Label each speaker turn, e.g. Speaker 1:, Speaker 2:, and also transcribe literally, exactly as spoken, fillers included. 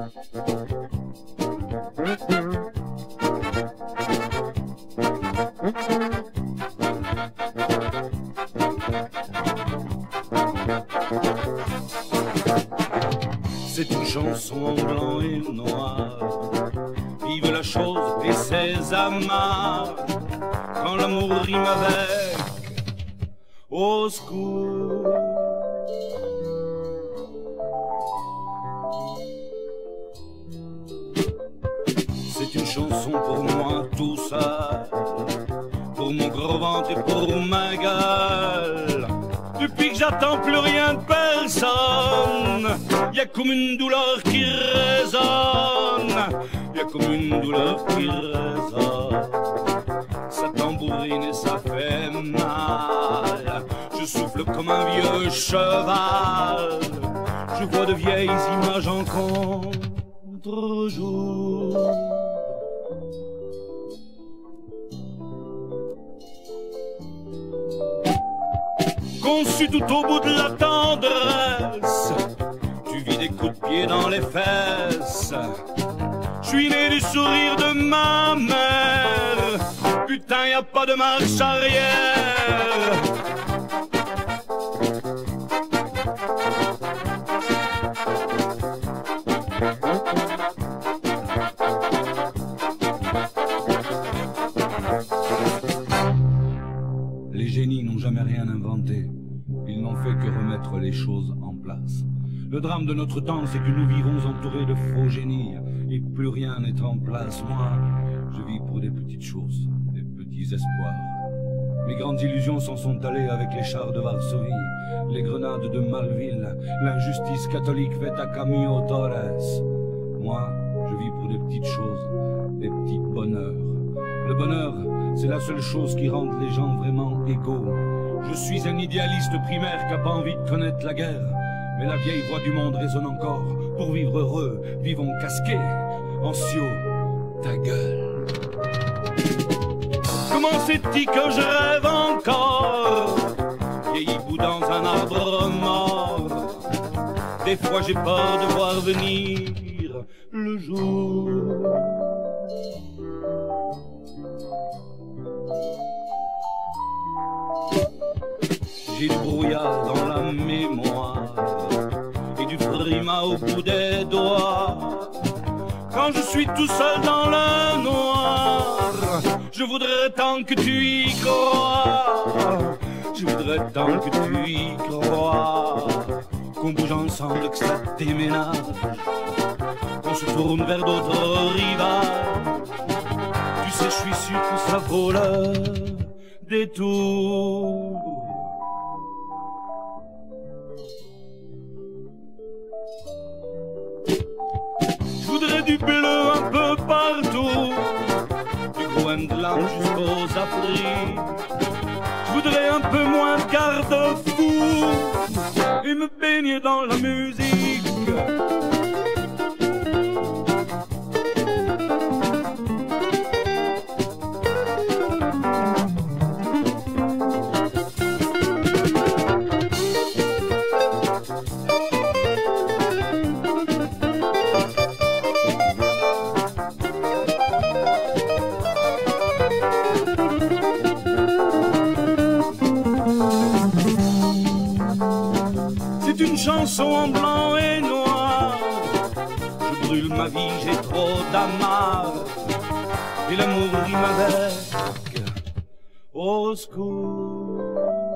Speaker 1: C'est une chanson en blanc et noir. Vive la chose et ses amarres. Quand l'amour rime avec au secours. C'est une chanson pour moi tout seul, pour mon gros ventre et pour ma gueule. Depuis que j'attends plus rien de personne, y a comme une douleur qui résonne, y a comme une douleur qui résonne. Ça tambourine et ça fait mal. Je souffle comme un vieux cheval. Je vois de vieilles images en contre-jour. Conçu tout au bout de la tendresse, tu vis des coups de pied dans les fesses. Je suis né du sourire de ma mère. Putain, y a pas de marche arrière. Les génies n'ont jamais rien inventé. Ils n'ont fait que remettre les choses en place. Le drame de notre temps, c'est que nous vivons entourés de faux génies et plus rien n'est en place. Moi, je vis pour des petites choses, des petits espoirs. Mes grandes illusions s'en sont allées avec les chars de Varsovie, les grenades de Malville, l'injustice catholique faite à Camillo Torres. Moi, je vis pour des petites choses, des petits bonheurs. Le bonheur, c'est la seule chose qui rende les gens vraiment égaux. Je suis un idéaliste primaire qui n'a pas envie de connaître la guerre. Mais la vieille voix du monde résonne encore. Pour vivre heureux, vivons casqués. Ancio, ta gueule. Comment c'est-il que je rêve encore? Vieilli bout dans un arbre mort. Des fois j'ai peur de voir venir le jour. J'ai du brouillard dans la mémoire et du frima au bout des doigts. Quand je suis tout seul dans le noir, je voudrais tant que tu y crois. Je voudrais tant que tu y crois. Qu'on bouge ensemble, que ça déménage, qu'on se tourne vers d'autres rivages. Tu sais, je suis sûr que ça vaut le détour. Je voudrais du bleu un peu partout, du Groenland jusqu'aux Afriques. Je voudrais un peu moins de garde-fous et me baigner dans la musique. C'est une chanson en blanc et noir. Je brûle ma vie, j'ai trop d'amarre. Et l'amour rime avec au secours.